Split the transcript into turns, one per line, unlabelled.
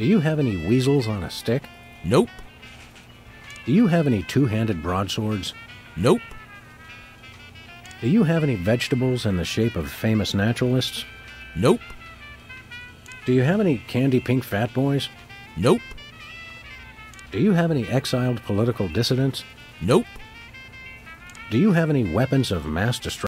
Do you have any weasels on a stick?
Nope.
Do you have any two-handed broadswords?
Nope.
Do you have any vegetables in the shape of famous naturalists?
Nope.
Do you have any candy pink fat boys?
Nope.
Do you have any exiled political dissidents?
Nope.
Do you have any weapons of mass destruction?